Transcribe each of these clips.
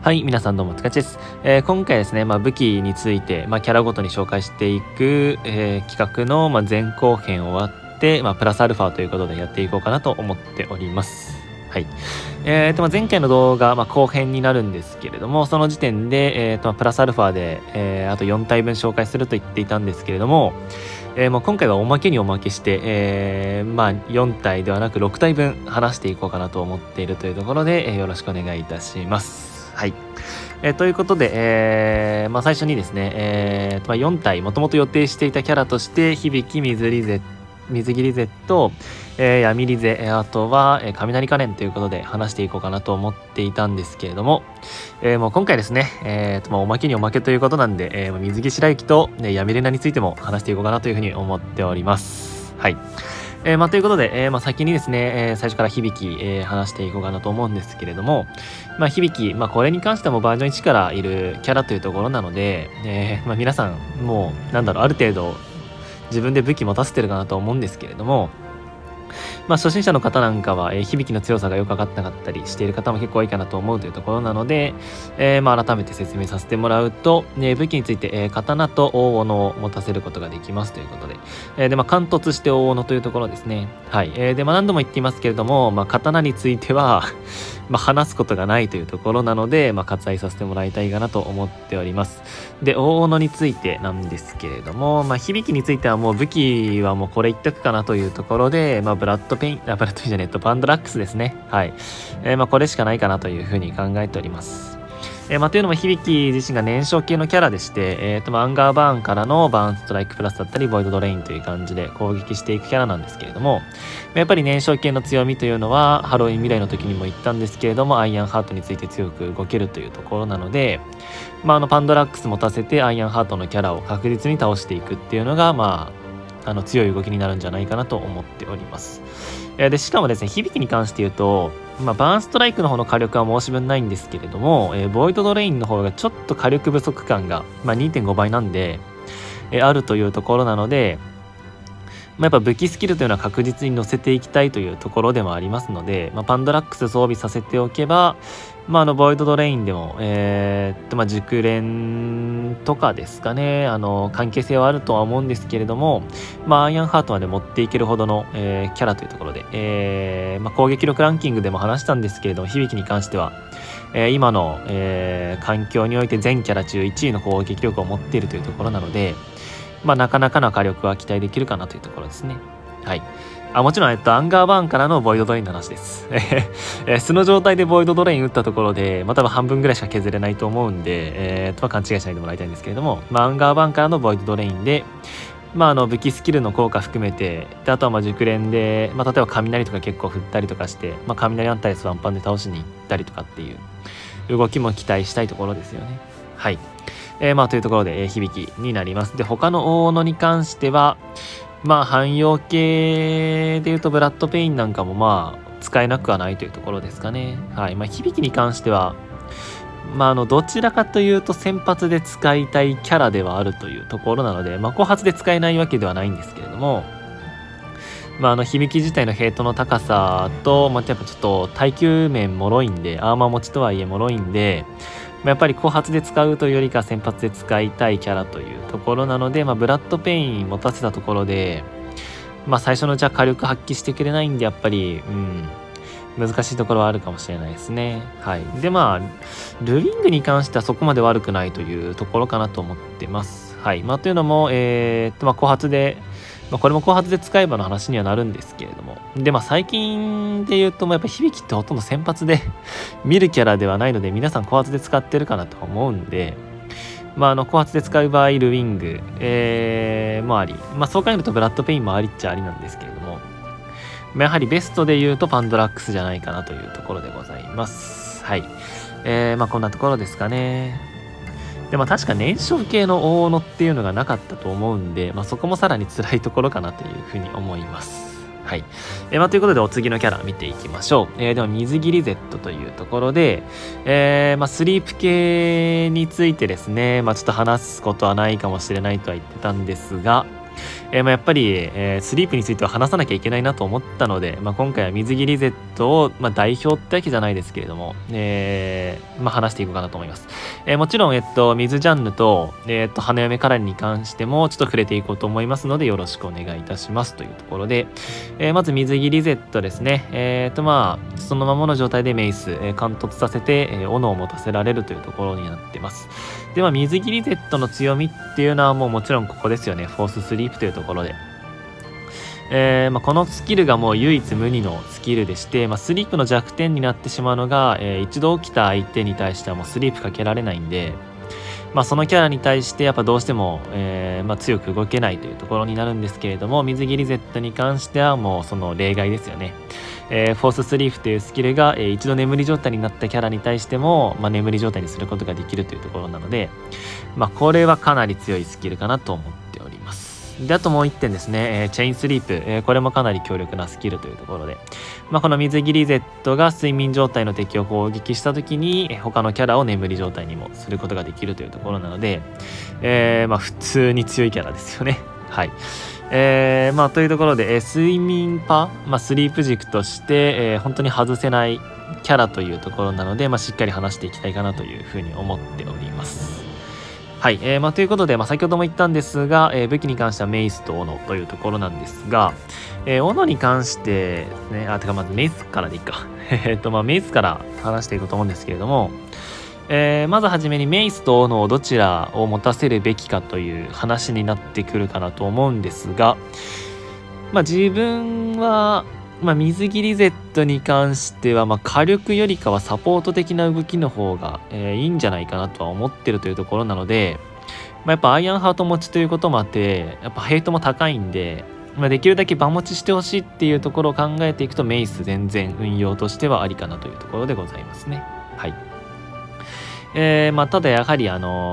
はい、皆さんどうも、つかちです。今回ですね、武器について、キャラごとに紹介していく、企画の、前後編終わって、プラスアルファということでやっていこうかなと思っております。はい。前回の動画、後編になるんですけれども、その時点で、プラスアルファで、あと4体分紹介すると言っていたんですけれども、もう今回はおまけにおまけして、4体ではなく6体分話していこうかなと思っているというところで、よろしくお願いいたします。はい。ということで、最初にですね、4体もともと予定していたキャラとして、響水切り Z、闇リゼ、あとは、雷仮面ということで話していこうかなと思っていたんですけれども、もう今回ですね、おまけにおまけということなんで、水木白雪と、闇レナについても話していこうかなというふうに思っております。はい。ということで、先にですね、最初から響話していこうかなと思うんですけれども、響これに関してもバージョン1からいるキャラというところなので、皆さんもうある程度自分で武器持たせてるかなと思うんですけれども、初心者の方なんかは、響の強さがよく分かってなかったりしている方も結構多いかなと思うというところなので、改めて説明させてもらうと、武器について、刀と大斧を持たせることができますということで、貫突して大斧というところですね。はい。で、何度も言っていますけれども、刀については話すことがないというところなので、割愛させてもらいたいかなと思っております。で、大斧についてなんですけれども、響についてはもう武器はもうこれ一択かなというところで、パンドラックスですね。はい。これしかないかなというふうに考えております。というのも響自身が燃焼系のキャラでして、アンガーバーンからのバーンストライクプラスだったり、ボイドドレインという感じで攻撃していくキャラなんですけれども、やっぱり燃焼系の強みというのは、ハロウィン未来の時にも言ったんですけれども、アイアンハートについて強く動けるというところなので、パンドラックス持たせてアイアンハートのキャラを確実に倒していくっていうのが、強い動きになるんじゃないかなと思っております。で、しかもですね、響に関して言うと、バーンストライクの方の火力は申し分ないんですけれども、ボイドドレインの方がちょっと火力不足感が、2.5 倍なんで、あるというところなので、やっぱ武器スキルというのは確実に乗せていきたいというところでもありますので、パンドラックス装備させておけば、ボイドドレインでも、熟練とかですかね、関係性はあるとは思うんですけれども、アイアンハートまで持っていけるほどの、キャラというところで、攻撃力ランキングでも話したんですけれども、響に関しては、今の、環境において全キャラ中1位の攻撃力を持っているというところなので、なかなかの火力は期待できるかなというところですね。はい。もちろん、アンガーバーンからのボイドドレインの話です。素の状態でボイドドレイン打ったところで、多分半分ぐらいしか削れないと思うんで、勘違いしないでもらいたいんですけれども、アンガーバーンからのボイドドレインで、武器スキルの効果含めて、であとは熟練で、例えば雷とか結構振ったりとかして、雷アンタイスワンパンで倒しに行ったりとかっていう動きも期待したいところですよね。はい。というところで、響になります。で、他の大物に関しては、汎用系でいうとブラッドペインなんかも使えなくはないというところですかね。はい。響に関しては、どちらかというと先発で使いたいキャラではあるというところなので、後発で使えないわけではないんですけれども、響自体のヘイトの高さと、やっぱちょっと耐久面脆いんで、アーマー持ちとはいえ脆いんで、やっぱり後発で使うというよりか先発で使いたいキャラというところなので、ブラッドペイン持たせたところで、最初のうちは火力発揮してくれないんで、やっぱり、難しいところはあるかもしれないですね。はい。で、ルビングに関してはそこまで悪くないというところかなと思ってます。はい。というのも、後発で、これも後発で使えばの話にはなるんですけれども。で、最近で言うと、やっぱり響ってほとんど先発で見るキャラではないので、皆さん後発で使ってるかなと思うんで、後発で使う場合、ルウィング、もあり、そう考えるとブラッドペインもありっちゃありなんですけれども、やはりベストで言うとパンドラックスじゃないかなというところでございます。はい。こんなところですかね。で、確か燃焼系の大斧っていうのがなかったと思うんで、そこもさらに辛いところかなというふうに思います。はい。ということで、お次のキャラ見ていきましょう。では、水切り Z というところで、スリープ系についてですね、ちょっと話すことはないかもしれないとは言ってたんですが、 やっぱり、スリープについては話さなきゃいけないなと思ったので、今回は水着リゼットを、代表ってわけじゃないですけれども、話していこうかなと思います。もちろん、水ジャンヌと、花嫁カラーに関してもちょっと触れていこうと思いますので、よろしくお願いいたしますというところで、まず水着リゼットですね。そのままの状態でメイス、貫突させて、斧を持たせられるというところになってます。で、水着リゼットの強みっていうのはもちろんここですよね。フォーススリープというところで。このスキルがもう唯一無二のスキルでして、スリープの弱点になってしまうのが、一度起きた相手に対してはもうスリープかけられないんで、そのキャラに対してやっぱどうしても、強く動けないというところになるんですけれども、水着リゼットに関してはもうその例外ですよね。フォーススリープというスキルが、一度眠り状態になったキャラに対しても、眠り状態にすることができるというところなので、これはかなり強いスキルかなと思っております。で、あともう1点ですね、チェインスリープ、これもかなり強力なスキルというところで、この水着リゼットが睡眠状態の敵を攻撃した時に、他のキャラを眠り状態にもすることができるというところなので、普通に強いキャラですよね。はい。というところで、睡眠スリープ軸として、本当に外せないキャラというところなので、しっかり話していきたいかなというふうに思っております。はい。ということで、先ほども言ったんですが、武器に関してはメイスと斧というところなんですが、斧に関してですね、まずメイスからでいいか。メイスから話していこうと思うんですけれども、まずはじめにメイスと斧をどちらを持たせるべきかという話になってくるかなと思うんですが、自分は、水着リゼットに関しては、火力よりかはサポート的な動きの方が、いいんじゃないかなとは思ってるというところなので、やっぱアイアンハート持ちということもあって、やっぱヘイトも高いんで、できるだけ場持ちしてほしいっていうところを考えていくと、メイス全然運用としてはありかなというところでございますね。はい。ただやはり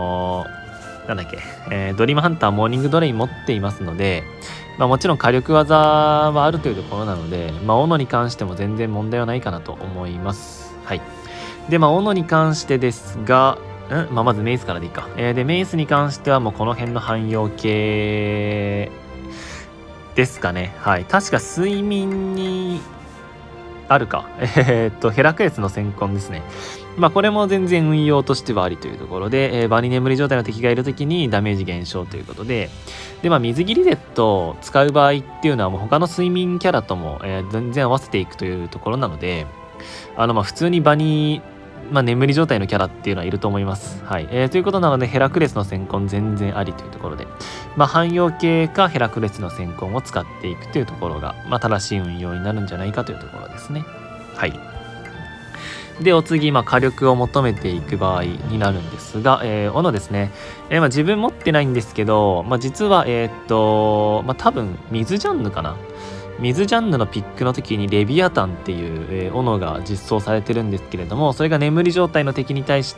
ドリームハンターモーニングドレイン持っていますので、もちろん火力技はあるというところなので、斧に関しても全然問題はないかなと思います。はい。で、斧に関してですが、まずメイスからでいいか。で、メイスに関してはもうこの辺の汎用系ですかね。はい。確か睡眠にあるか。ヘラクレスの先根ですね。これも全然運用としてはありというところで、場に眠り状態の敵がいるときにダメージ減少ということで、水着リゼットを使う場合っていうのはもう他の睡眠キャラとも、全然合わせていくというところなので、普通に場に、眠り状態のキャラっていうのはいると思います。はい。ということなので、ヘラクレスの先根全然ありというところで、汎用系かヘラクレスの先根を使っていくというところが、正しい運用になるんじゃないかというところですね。はい。で、お次、火力を求めていく場合になるんですが、斧ですね。自分持ってないんですけど、実は、多分、水ジャンヌかな。水ジャンヌのピックの時にレビアタンっていう、斧が実装されてるんですけれども、それが眠り状態の敵に対して、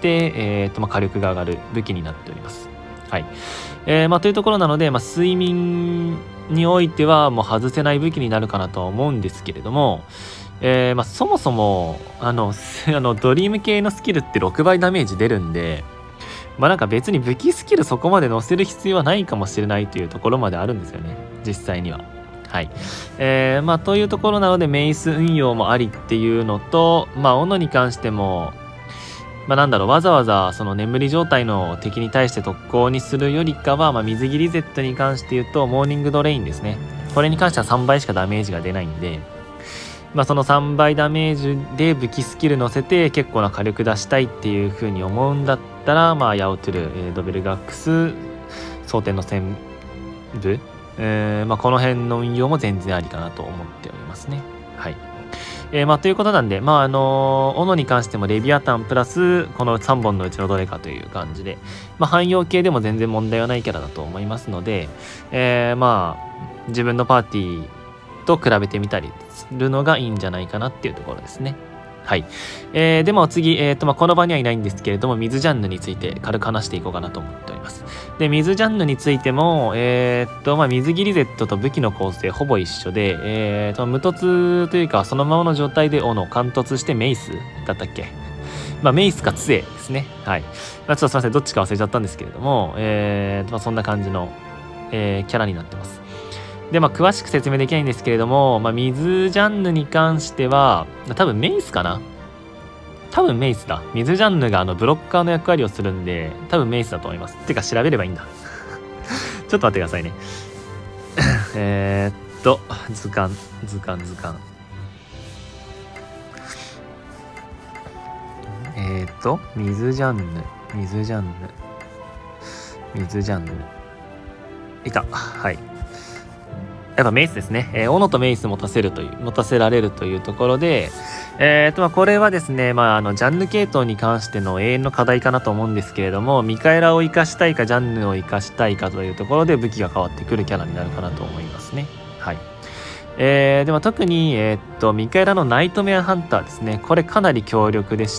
火力が上がる武器になっております。はい。というところなので、睡眠においてはもう外せない武器になるかなとは思うんですけれども、そもそもドリーム系のスキルって6倍ダメージ出るんで、別に武器スキルそこまで乗せる必要はないかもしれないというところまであるんですよね、実際には。はい。というところなので、メイス運用もありっていうのと、斧に関しても、わざわざその眠り状態の敵に対して特攻にするよりかは、水着リゼットに関して言うと、モーニングドレインですね。これに関しては3倍しかダメージが出ないんで、その3倍ダメージで武器スキル乗せて結構な火力出したいっていう風に思うんだったら、ヤオトゥル、ドベルガックス、蒼天の戦部、この辺の運用も全然ありかなと思っておりますね。はい。ということなんで、斧に関してもレビアタンプラス、この3本のうちのどれかという感じで、汎用系でも全然問題はないキャラだと思いますので、自分のパーティーと比べてみたりするのがいいんじゃないかなっていうところですね。はい。で、次、この場にはいないんですけれども、水ジャンヌについて軽く話していこうかなと思っております。で、水ジャンヌについても、水着リゼットと武器の構成ほぼ一緒で、無突というか、そのままの状態で斧を貫突してメイスだったっけ？メイスか杖ですね。はい。ちょっとすいません、どっちか忘れちゃったんですけれども、そんな感じの、キャラになってます。 で、詳しく説明できないんですけれども、水ジャンヌに関しては、多分メイスかな。多分メイスだ。水ジャンヌがブロッカーの役割をするんで、多分メイスだと思います。てか調べればいいんだ。ちょっと待ってくださいね。図鑑。水ジャンヌ。いた。はい。やっぱメイスですね。斧とメイス持たせられるというところで、これはですね、ジャンヌ系統に関しての永遠の課題かなと思うんですけれども、ミカエラを生かしたいか、ジャンヌを生かしたいかというところで武器が変わってくるキャラになるかなと思いますね。はい。でも特に、ミカエラのナイトメアハンターですね。これかなり強力でして、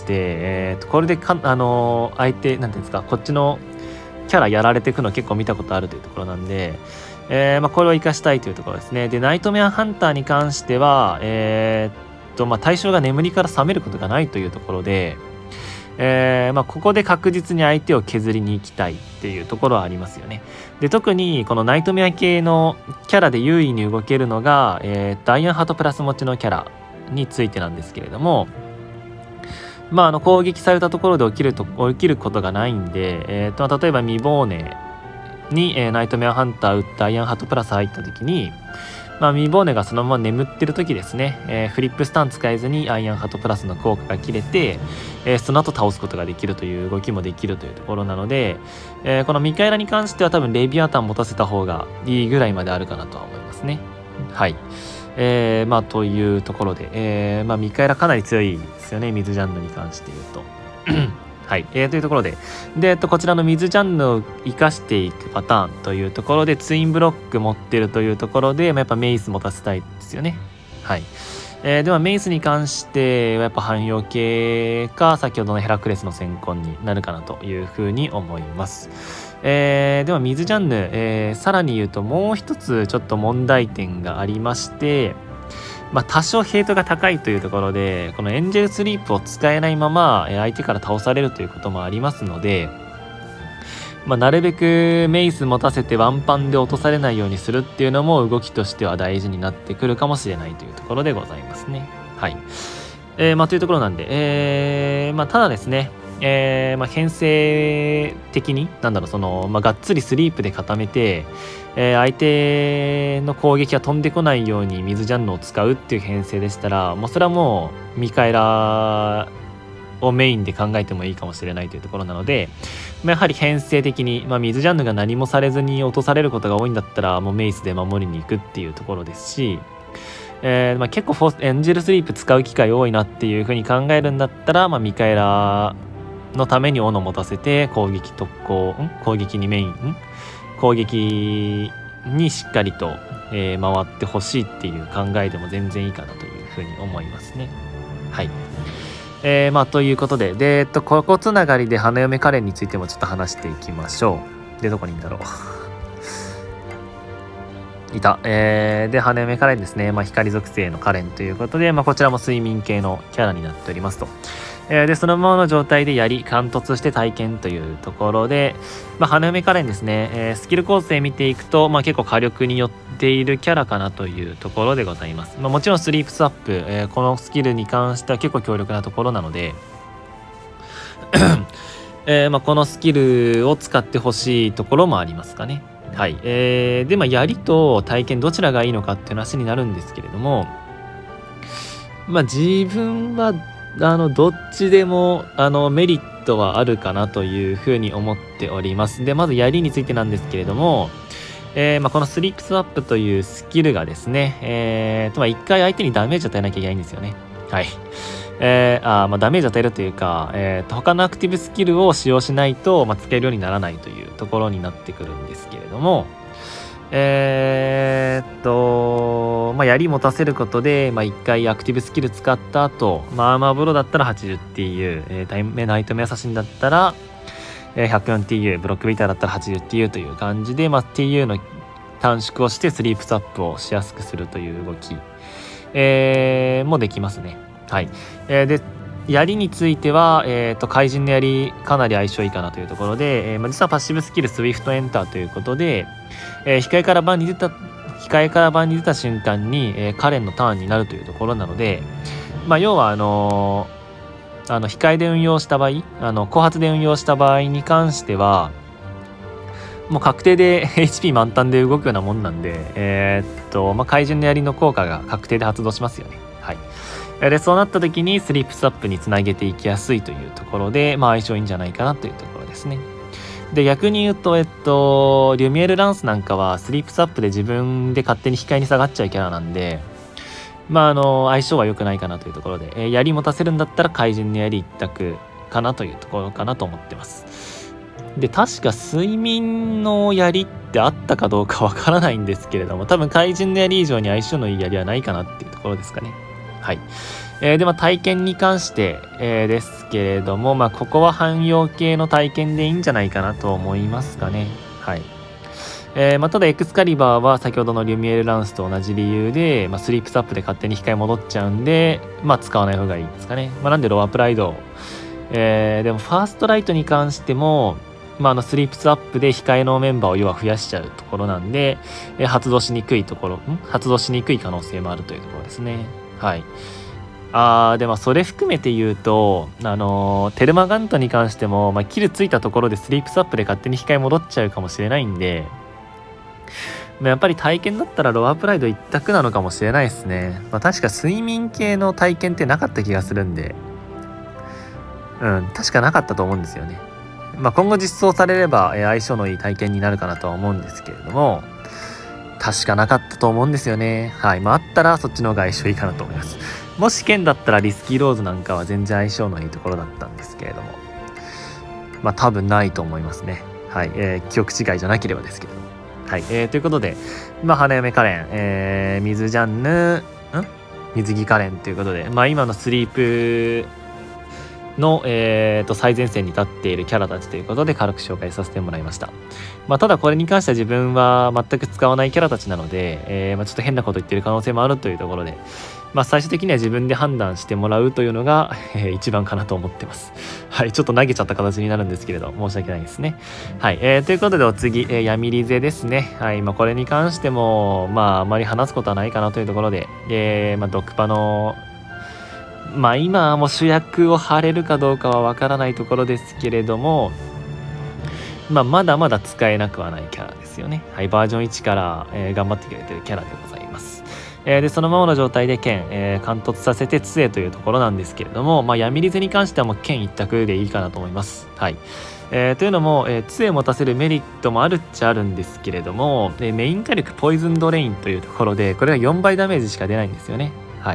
これで相手、なんていうんですか、こっちのキャラやられていくの結構見たことあるというところなんで、これを活かしたいというところですね。で、ナイトメアハンターに関しては、対象が眠りから覚めることがないというところで、ここで確実に相手を削りに行きたいっていうところはありますよね。で、特にこのナイトメア系のキャラで優位に動けるのが、アイアンハートプラス持ちのキャラについてなんですけれども、攻撃されたところで起きることがないんで、例えばミボーネに、ナイトメアハンター打ってアイアンハートプラス入った時に、ミボーネがそのまま眠ってる時ですね、フリップスタン使えずにアイアンハートプラスの効果が切れて、その後倒すことができるという動きもできるというところなので、このミカエラに関しては多分レビアタン持たせた方がいいぐらいまであるかなとは思いますね。はい。というところで、ミカエラかなり強いですよね、水ジャンヌに関して言うと。はい、というところで、こちらの水ジャンヌを生かしていくパターンというところで、ツインブロック持ってるというところで、やっぱメイス持たせたいですよね。はい。ではメイスに関してはやっぱ汎用系か、先ほどのヘラクレスの先行になるかなというふうに思います。では水ジャンヌ、さらに言うともう一つちょっと問題点がありまして、多少ヘイトが高いというところで、このエンジェルスリープを使えないまま相手から倒されるということもありますので、なるべくメイス持たせてワンパンで落とされないようにするっていうのも動きとしては大事になってくるかもしれないというところでございますね。はい。というところなんで、ただですね、編成的にがっつりスリープで固めて、相手の攻撃が飛んでこないように水ジャンヌを使うっていう編成でしたら、それはもうミカエラをメインで考えてもいいかもしれないというところなので、やはり編成的に、水ジャンヌが何もされずに落とされることが多いんだったらもうメイスで守りに行くっていうところですし、結構エンジェルスリープ使う機会多いなっていうふうに考えるんだったら、ミカエラのために斧持たせて攻撃にしっかりと、回ってほしいっていう考えでも全然いいかなというふうに思いますね。はい。ということで、ここつながりで花嫁カレンについてもちょっと話していきましょう。で、どこにいんだろう。いた。で、花嫁カレンですね。光属性のカレンということで、こちらも睡眠系のキャラになっておりますと。で、そのままの状態で貫突して体験というところで、花嫁カレンですね、スキル構成見ていくと、結構火力によっているキャラかなというところでございます。もちろんスリープスワップ、このスキルに関しては結構強力なところなので、このスキルを使ってほしいところもありますかね。はい。で、槍と体験どちらがいいのかっていう話になるんですけれども、自分はどっちでもメリットはあるかなというふうに思っております。で、まず槍についてなんですけれども、このスリープスワップというスキルがですね、一回相手にダメージ与えなきゃいけないんですよね。はい。ダメージ与えるというか、他のアクティブスキルを使用しないと、使えるようにならないというところになってくるんですけれども、槍持たせることで、一回アクティブスキル使った後、アーマーブローだったら 80TU、ナイトメアサシンだったら、104TU、ブロックビーターだったら 80TU という感じで、TU の短縮をしてスリープスワップをしやすくするという動き、もできますね。はい。で、槍については、怪人の槍かなり相性いいかなというところで、実はパッシブスキルスウィフトエンターということで、控えからバンに出た控えから盤に出た瞬間に、カレンのターンになるというところなので、要は控えで運用した場合、後発で運用した場合に関してはもう確定でHP 満タンで動くようなもんなんで、怪獣の槍の効果が確定で発動しますよね。はい。でそうなった時にスリープスアップにつなげていきやすいというところで、相性いいんじゃないかなというところですね。で逆に言うと、リュミエルランスなんかはスリープスアップで自分で勝手に控えに下がっちゃうキャラなんで、相性は良くないかなというところで、槍持たせるんだったら怪人の槍一択かなというところかなと思ってます。で確か睡眠の槍ってあったかどうかわからないんですけれども、多分怪人の槍以上に相性のいい槍はないかなっていうところですかね。はい。で体験に関して、ですけれども、ここは汎用系の体験でいいんじゃないかなと思いますかね。はい。ただエクスカリバーは先ほどのリュミエルランスと同じ理由で、スリープスアップで勝手に控え戻っちゃうんで、使わない方がいいですかね。なんでロアプライド、でもファーストライトに関しても、スリープスアップで控えのメンバーを要は増やしちゃうところなんで、発動しにくい可能性もあるというところですね。はい。でそれ含めて言うと、テルマガントに関しても、キルついたところでスリープスアップで勝手に控え戻っちゃうかもしれないんで、やっぱり体験だったらロアプライド一択なのかもしれないですね。確か睡眠系の体験ってなかった気がするんで、確かなかったと思うんですよね。今後実装されれば、相性のいい体験になるかなとは思うんですけれども、確かなかったと思うんですよね。はい。あったらそっちの方が相性いいかなと思います。もし剣だったらリスキーローズなんかは全然相性のいいところだったんですけれども、多分ないと思いますね。はい。記憶違いじゃなければですけれども。はい。ということで、花嫁カレン、水ジャンヌ、水着カレンということで、今のスリープの、最前線に立っているキャラたちということで軽く紹介させてもらいました。ただこれに関しては自分は全く使わないキャラたちなので、ちょっと変なこと言ってる可能性もあるというところで、最終的には自分で判断してもらうというのが、一番かなと思ってます。はい、ちょっと投げちゃった形になるんですけれど、申し訳ないですね。はい、ということでお次、ヤミリゼですね。はい、これに関しても、あまり話すことはないかなというところで、ドクパの今はもう主役を張れるかどうかはわからないところですけれども、まだまだ使えなくはないキャラですよね。はい、バージョン1から、頑張ってくれてるキャラでございます。でそのままの状態で剣、貫突させて杖というところなんですけれども、ヤミリゼに関してはもう剣一択でいいかなと思います。はい。というのも、杖持たせるメリットもあるっちゃあるんですけれども、メイン火力ポイズンドレインというところで、これが4倍ダメージしか出ないんですよね。はい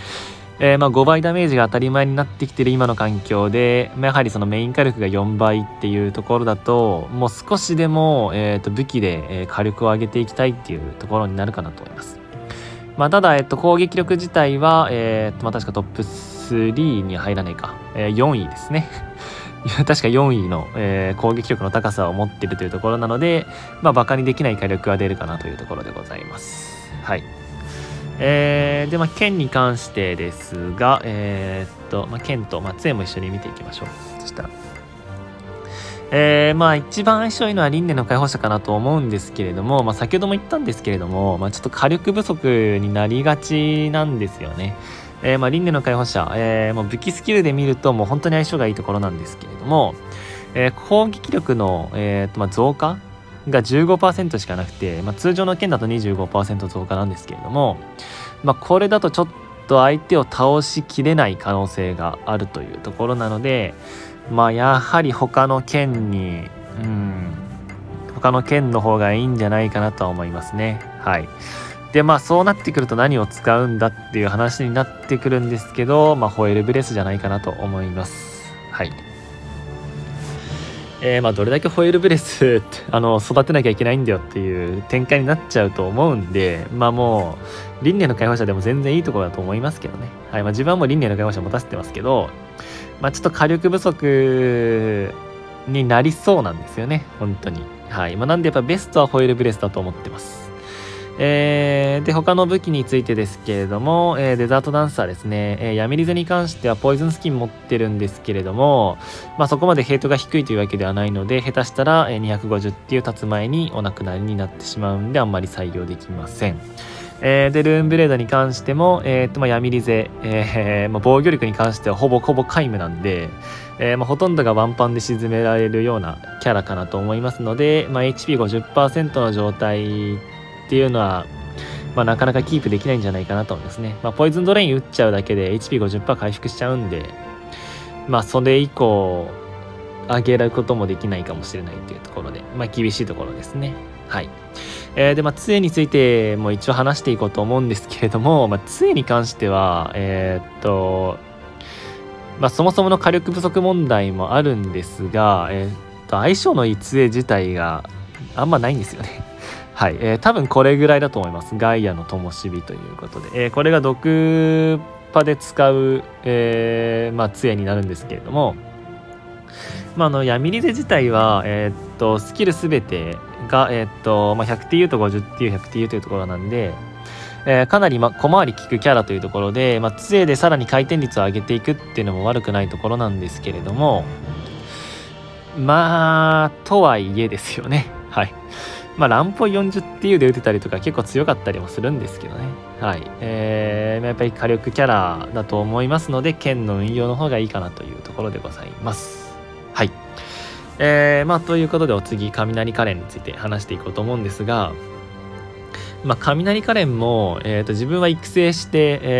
。5倍ダメージが当たり前になってきている今の環境で、やはりそのメイン火力が4倍っていうところだと、もう少しでも、武器で、火力を上げていきたいっていうところになるかなと思います。ただ、攻撃力自体は、確かトップ3に入らないか、4位ですね。確か4位の、攻撃力の高さを持っているというところなので、バカにできない火力は出るかなというところでございます。はい。で、剣に関してですが、剣と、杖も一緒に見ていきましょう。そしたら。一番相性いいのは輪廻の解放者かなと思うんですけれども、先ほども言ったんですけれども、ちょっと火力不足になりがちなんですよね。輪廻の解放者、もう武器スキルで見るともう本当に相性がいいところなんですけれども、攻撃力の、増加が 15% しかなくて、通常の剣だと 25% 増加なんですけれども、これだとちょっと相手を倒しきれない可能性があるというところなので、やはり他の剣の方がいいんじゃないかなとは思いますね。はい。でそうなってくると何を使うんだっていう話になってくるんですけど、ホエルブレスじゃないかなと思います。はい。どれだけホエールブレス育てなきゃいけないんだよっていう展開になっちゃうと思うんで、もう輪廻の解放者でも全然いいところだと思いますけどね。はい。自分はもう輪廻の解放者持たせてますけど、ちょっと火力不足になりそうなんですよね、本当に。はい。なんでやっぱベストはホエールブレスだと思ってます。 で、他の武器についてですけれども、デザートダンサーですね。ヤミリゼに関してはポイズンスキン持ってるんですけれども、そこまでヘイトが低いというわけではないので、下手したら250っていう経つ前にお亡くなりになってしまうんで、あんまり採用できません。で、ルーンブレードに関しても、ヤミリゼ、防御力に関してはほぼ皆無なんで、ほとんどがワンパンで沈められるようなキャラかなと思いますので、HP50% の状態っていうのは、なかなかキープできないんじゃないかなと思いますね。ポイズンドレイン打っちゃうだけで HP50% 回復しちゃうんで、それ以降上げることもできないかもしれないというところで、厳しいところですね。はい。で、杖についても一応話していこうと思うんですけれども、杖に関しては、そもそもの火力不足問題もあるんですが、相性のいい杖自体があんまないんですよね。はい、多分これぐらいだと思います。ガイアの灯火ということで、これが毒パで使う、杖になるんですけれども、ヤミリゼ自体は、スキルすべてが、100TU と 50TU、100TU というところなんで、かなり小回り効くキャラというところで、杖でさらに回転率を上げていくっていうのも悪くないところなんですけれども、とはいえですよね。はい。乱歩 40TU で打てたりとか結構強かったりもするんですけどね。はい。やっぱり火力キャラだと思いますので、剣の運用の方がいいかなというところでございます。はい。ということでお次、雷カレンについて話していこうと思うんですが、雷カレンも、自分は育成して、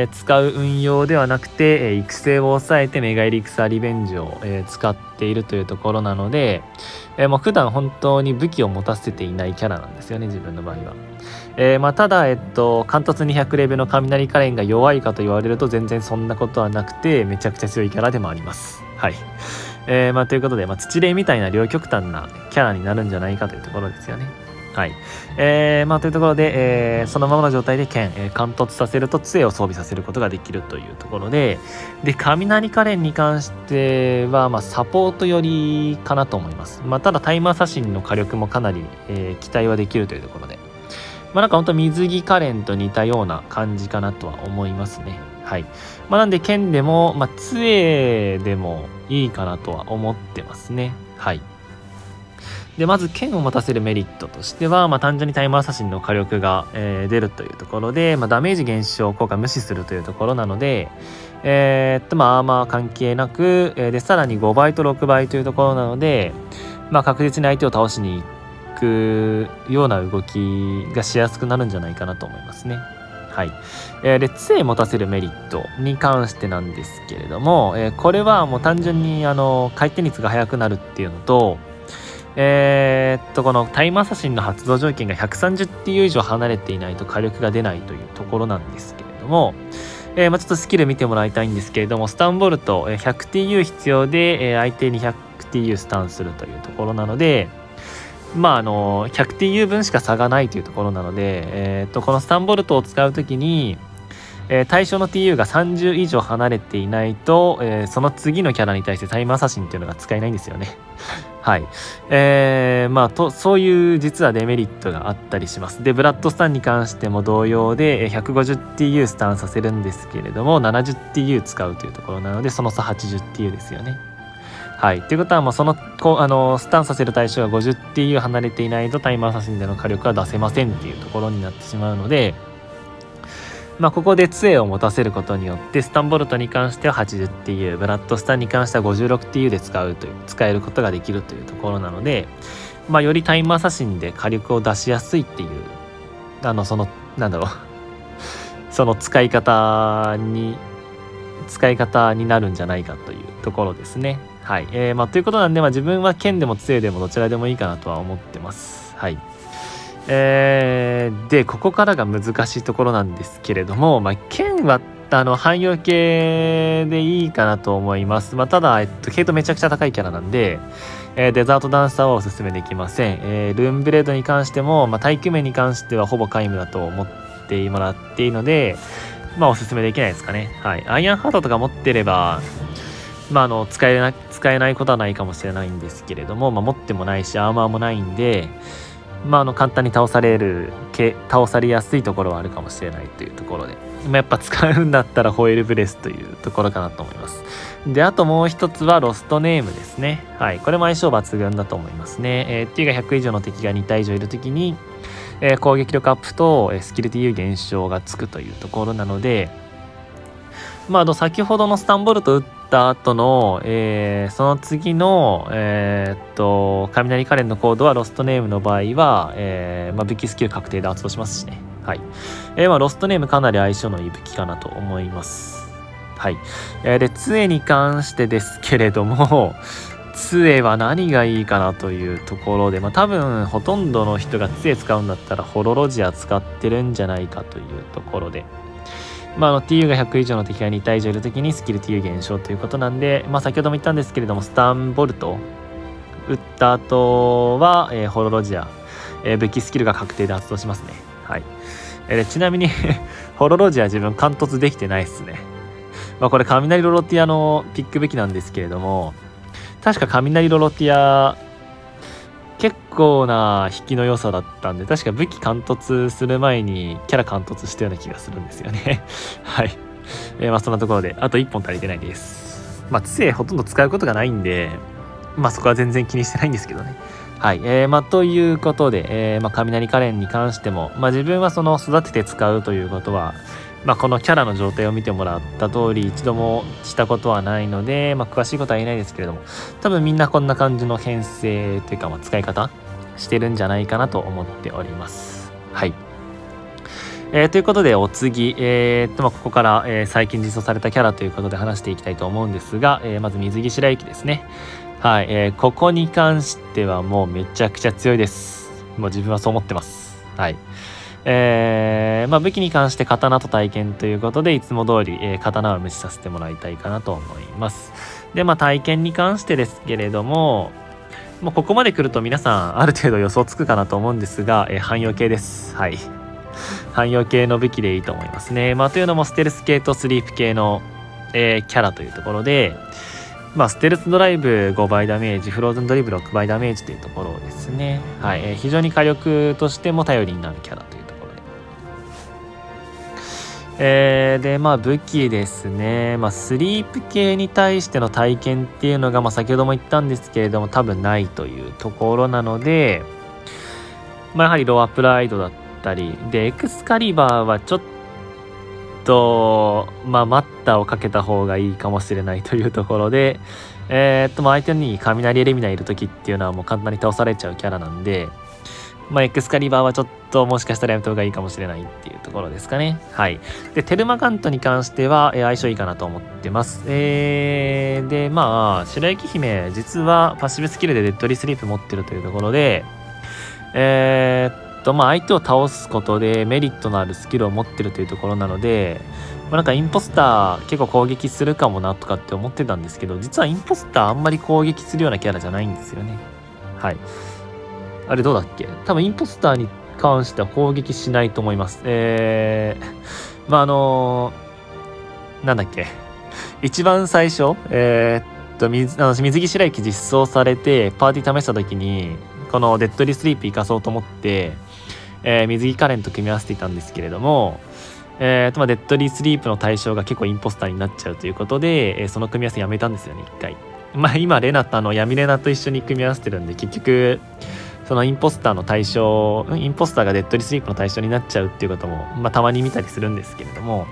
使う運用ではなくて、育成を抑えてメガエリクサーリベンジを、使っているというところなので、もう普段本当に武器を持たせていないキャラなんですよね、自分の場合は。ただ、貫突200レベルの雷カレンが弱いかと言われると全然そんなことはなくて、めちゃくちゃ強いキャラでもあります。はい。ということで、土霊みたいな両極端なキャラになるんじゃないかというところですよね。はい。というところで、そのままの状態で剣、貫突させると杖を装備させることができるというところで、雷カレンに関しては、サポート寄りかなと思います。ただタイムアサシンの火力もかなり、期待はできるというところで、なんかほんと水着カレンと似たような感じかなとは思いますね。はい。なんで剣でも、杖でもいいかなとは思ってますね。はい。で、まず剣を持たせるメリットとしては、単純にタイムアサシンの火力が、出るというところで、ダメージ減少効果無視するというところなので、アーマー関係なく、で、さらに5倍と6倍というところなので、確実に相手を倒しに行くような動きがしやすくなるんじゃないかなと思いますね。はい。で、杖持たせるメリットに関してなんですけれども、これはもう単純に回転率が速くなるっていうのと、このタイムアサシンの発動条件が 130TU 以上離れていないと火力が出ないというところなんですけれども、ちょっとスキル見てもらいたいんですけれども、スタンボルト 100TU 必要で、相手に 100TU スタンするというところなので、100TU 分しか差がないというところなので、このスタンボルトを使うときに、対象の TU が30以上離れていないと、その次のキャラに対してタイムアサシンっていうのが使えないんですよね。はい。そういう実はデメリットがあったりします。で、ブラッドスタンに関しても同様で、150TU スタンさせるんですけれども、70TU 使うというところなので、その差 80TU ですよね。はい。ということは、スタンさせる対象が 50TU 離れていないとタイムアサシンでの火力は出せませんっていうところになってしまうので、ここで杖を持たせることによってスタンボルトに関しては 80TU、 ブラッドスタンに関しては 56TU で使えることができるというところなので、よりタイムアサシンで火力を出しやすいっていうその使い方になるんじゃないかというところですね。はい。ということなんで、自分は剣でも杖でもどちらでもいいかなとは思ってます。はい。で、ここからが難しいところなんですけれども、剣は汎用系でいいかなと思います。ただ、ヘイトめちゃくちゃ高いキャラなんで、デザートダンサーはおすすめできません。ルーンブレードに関しても、耐久面に関してはほぼ皆無だと思ってもらっていいので、おすすめできないですかね。はい。アイアンハートとか持ってれば、使えないことはないかもしれないんですけれども、持ってもないし、アーマーもないんで、 簡単に倒されやすいところはあるかもしれないというところで、やっぱ使うんだったらホエールブレスというところかなと思います。で、あともう一つはロストネームですね。はい、これも相性抜群だと思いますね。T が100以上の敵が2体以上いるときに、攻撃力アップとスキル TU 減少がつくというところなので、先ほどのスタンボルト打った後の、その次の、雷カレンのコードはロストネームの場合は、武器スキル確定で発動しますしね。はい。ロストネームかなり相性のいい武器かなと思います。はい。で、杖に関してですけれども、杖は何がいいかなというところで、多分ほとんどの人が杖使うんだったらホロロジア使ってるんじゃないかというところで、TU が100以上の敵が2体以上いるときにスキル TU 減少ということなんで、先ほども言ったんですけれども、スタンボルト打った後は、ホロロジア、武器スキルが確定で発動しますね。はい。ちなみにホロロジア自分貫突できてないっすね。これ雷ロロティアのピック武器なんですけれども、確か雷ロロティア結構な引きの良さだったんで、確か武器貫突する前にキャラ貫突したような気がするんですよね。はい。そんなところで、あと1本足りてないです。杖ほとんど使うことがないんで、そこは全然気にしてないんですけどね。はい。ということで、雷カレンに関しても、自分はその育てて使うということは、このキャラの状態を見てもらった通り一度もしたことはないので、詳しいことは言えないですけれども、多分みんなこんな感じの編成というか、使い方してるんじゃないかなと思っております。はい。ということでお次、ここから、最近実装されたキャラということで話していきたいと思うんですが、まず水着白雪ですね。はい、ここに関してはもうめちゃくちゃ強いです。もう自分はそう思ってます。はい。武器に関して刀と体験ということで、いつも通り、刀は無視させてもらいたいかなと思います。で、体験に関してですけれども、ここまで来ると皆さんある程度予想つくかなと思うんですが、汎用系です。はい。汎用系の武器でいいと思いますね。というのもステルス系とスリープ系の、キャラというところで、ステルスドライブ5倍ダメージ、フローズンドリブ6倍ダメージというところですね。はい。非常に火力としても頼りになるキャラというところで。で、武器ですね。スリープ系に対しての体験っていうのが、先ほども言ったんですけれども、多分ないというところなので、やはりロアプライドだったり、で、エクスカリバーはちょっと、待ったをかけた方がいいかもしれないというところで、相手に雷エレミナいる時っていうのはもう簡単に倒されちゃうキャラなんで、エクスカリバーはちょっともしかしたらやめた方がいいかもしれないっていうところですかね。はい。で、テルマガントに関しては、相性いいかなと思ってます。で、白雪姫、実はパッシブスキルでデッドリースリープ持ってるというところで、相手を倒すことでメリットのあるスキルを持ってるというところなので、インポスター結構攻撃するかもなとかって思ってたんですけど、実はインポスターあんまり攻撃するようなキャラじゃないんですよね。はい。あれどうだっけ？多分インポスターに関しては攻撃しないと思います。なんだっけ？一番最初、水着白雪実装されてパーティー試した時に、このデッドリースリープ生かそうと思って、水着カレンと組み合わせていたんですけれども、デッドリースリープの対象が結構インポスターになっちゃうということで、その組み合わせやめたんですよね、一回。今レナと闇レナと一緒に組み合わせてるんで、結局そのインポスターの対象、インポスターがデッドリースリープの対象になっちゃうっていうことも、たまに見たりするんですけれども、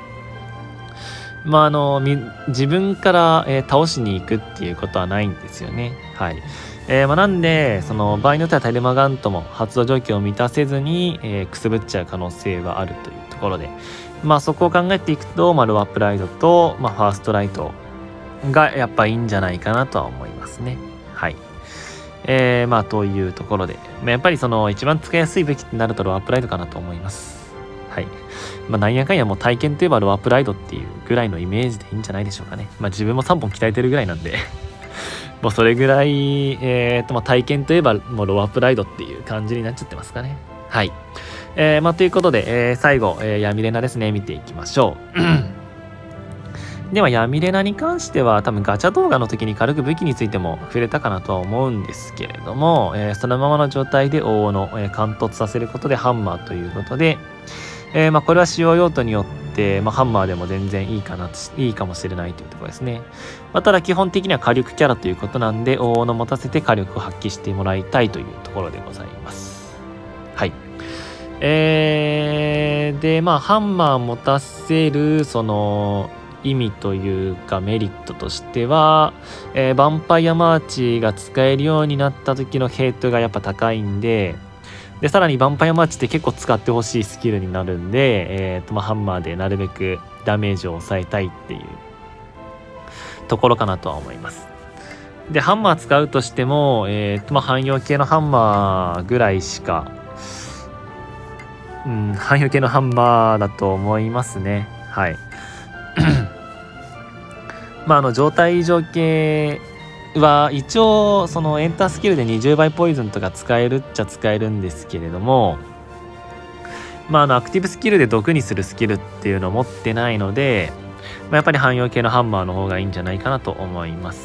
自分から、倒しに行くっていうことはないんですよね。はい。なんで、その場合によってはテルマガントも発動状況を満たせずに、くすぶっちゃう可能性はあるというところで、そこを考えていくと、ロアプライドと、ファーストライトがやっぱいいんじゃないかなとは思いますね。はい。というところで、やっぱりその一番使いやすい武器ってなるとロアプライドかなと思います。はい。なんやかんやもう体験といえばロアプライドっていうぐらいのイメージでいいんじゃないでしょうかね。自分も3本鍛えてるぐらいなんでもうそれぐらい、体験といえばもうロアプライドっていう感じになっちゃってますかね。はい。ということで、最後、闇レナですね、見ていきましょう。 ではヤミレナに関しては多分ガチャ動画の時に軽く武器についても触れたかなとは思うんですけれども、そのままの状態で大斧、貫突させることでハンマーということで、これは使用用途によって、ハンマーでも全然いいかもしれないというところですね。ただ基本的には火力キャラということなんで、大斧持たせて火力を発揮してもらいたいというところでございます。はい。で、ハンマー持たせる、その、意味というかメリットとしては、ヴァンパイアマーチが使えるようになった時のヘイトがやっぱ高いんで、さらにヴァンパイアマーチって結構使ってほしいスキルになるんで、ハンマーでなるべくダメージを抑えたいっていうところかなとは思います。で、ハンマー使うとしても、汎用系のハンマーぐらいしか、汎用系のハンマーだと思いますね。はい。状態異常系は一応そのエンタースキルで20倍ポイズンとか使えるっちゃ使えるんですけれども、アクティブスキルで毒にするスキルっていうのを持ってないので、やっぱり汎用系のハンマーの方がいいんじゃないかなと思います。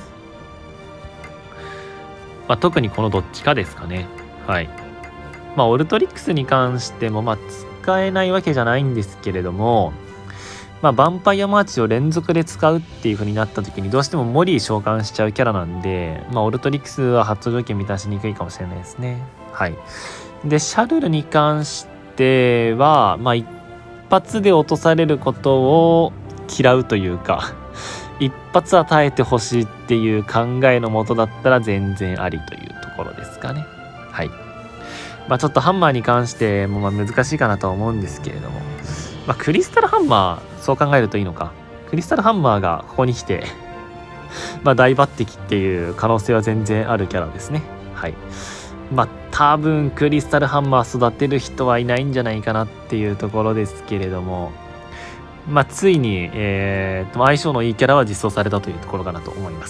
特にこのどっちかですかね。はい。オルトリックスに関しても使えないわけじゃないんですけれども、ヴァンパイアマーチを連続で使うっていう風になった時にどうしてもモリー召喚しちゃうキャラなんで、オルトリックスは発動条件満たしにくいかもしれないですね。はい。で、シャルルに関しては、一発で落とされることを嫌うというか、一発与えてほしいっていう考えのもとだったら全然ありというところですかね。はい。ちょっとハンマーに関しても難しいかなとは思うんですけれども、クリスタルハンマー、そう考えるといいのか。クリスタルハンマーがここに来て大抜擢っていう可能性は全然あるキャラですね。はい。多分クリスタルハンマー育てる人はいないんじゃないかなっていうところですけれども、ついに、相性のいいキャラは実装されたというところかなと思います。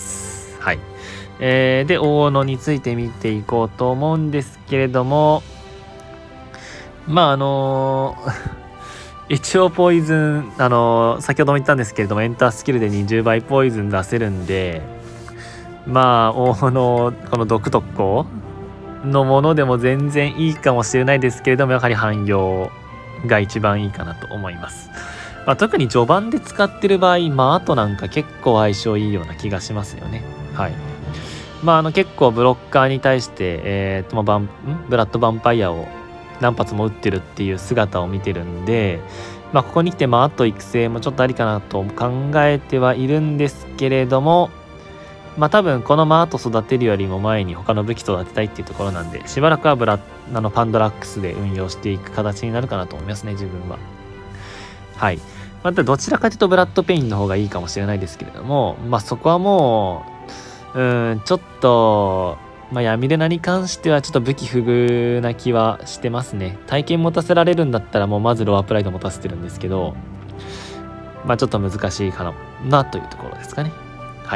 はい。で、大斧について見ていこうと思うんですけれども、一応ポイズン、先ほども言ったんですけれども、エンタースキルで20倍ポイズン出せるんで、大斧、この毒特攻のものでも全然いいかもしれないですけれども、やはり汎用が一番いいかなと思います。特に序盤で使ってる場合、あとなんか結構相性いいような気がしますよね。はい。結構ブロッカーに対して、ブラッドヴァンパイアを何発も撃ってるっていう姿を見てるんで、ここに来てあと育成もちょっとありかなと考えてはいるんですけれども、多分このアート育てるよりも前に他の武器育てたいっていうところなんで、しばらくはパンドラックスで運用していく形になるかなと思いますね、自分は。はい。どちらかというとブラッドペインの方がいいかもしれないですけれども、そこはもうちょっとヤミレナに関してはちょっと武器不遇な気はしてますね。体験持たせられるんだったらもうまずロアプライド持たせてるんですけど、ちょっと難しいかなというところですかね。はい。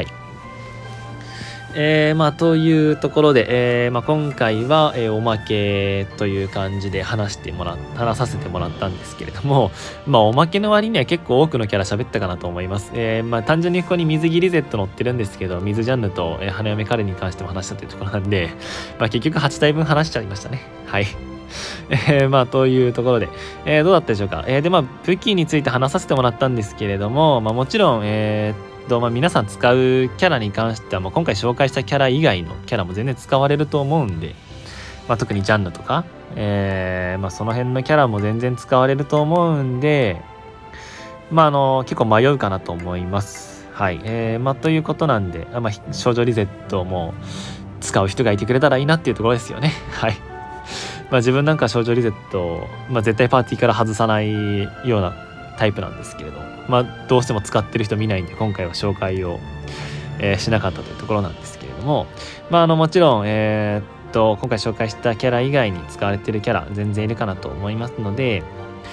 というところで、今回は、おまけという感じで話させてもらったんですけれども、おまけの割には結構多くのキャラ喋ったかなと思います。単純にここに水着リゼット載ってるんですけど、水ジャンヌと、花嫁カレに関しても話したというところなんで、結局8体分話しちゃいましたね。はい。というところで、どうだったでしょうか。で、武器について話させてもらったんですけれども、もちろん、皆さん使うキャラに関しては、今回紹介したキャラ以外のキャラも全然使われると思うんで、特にジャンヌとか、その辺のキャラも全然使われると思うんで、結構迷うかなと思います。はい。ということなんで、少女リゼットも使う人がいてくれたらいいなっていうところですよね。はい。自分なんか少女リゼット、絶対パーティーから外さないようなタイプなんですけれど、どうしても使ってる人見ないんで今回は紹介を、しなかったというところなんですけれども、もちろん、今回紹介したキャラ以外に使われてるキャラ全然いるかなと思いますので、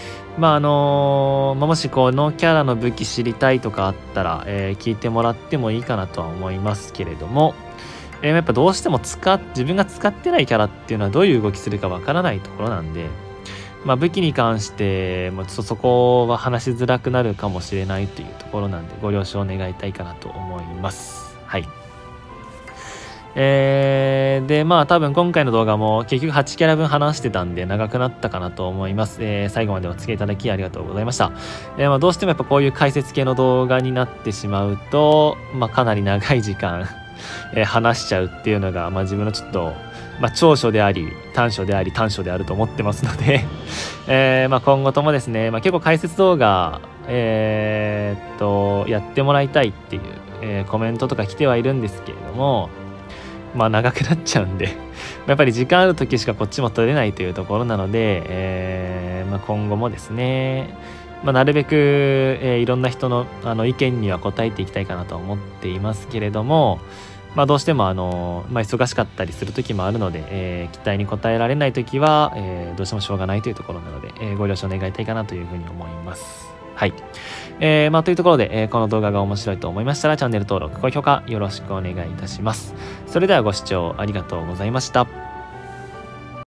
もしこのキャラの武器知りたいとかあったら、聞いてもらってもいいかなとは思いますけれども、やっぱどうしても自分が使ってないキャラっていうのはどういう動きするかわからないところなんで、 武器に関してもちょっとそこは話しづらくなるかもしれないというところなんでご了承願いたいかなと思います。はい。で多分今回の動画も結局8キャラ分話してたんで長くなったかなと思います。最後までお付き合いいただきありがとうございました。どうしてもやっぱこういう解説系の動画になってしまうと、かなり長い時間話しちゃうっていうのが、自分のちょっと、長所であり短所であり短所であると思ってますので今後ともですね、結構解説動画やってもらいたいっていう、コメントとか来てはいるんですけれども、長くなっちゃうんでやっぱり時間ある時しかこっちも取れないというところなので、今後もですね、なるべく、いろんな人の意見には答えていきたいかなと思っていますけれども、どうしても忙しかったりする時もあるので、期待に応えられない時は、どうしてもしょうがないというところなので、ご了承願いたいかなというふうに思います。はい。というところで、この動画が面白いと思いましたらチャンネル登録、高評価よろしくお願いいたします。それではご視聴ありがとうございました。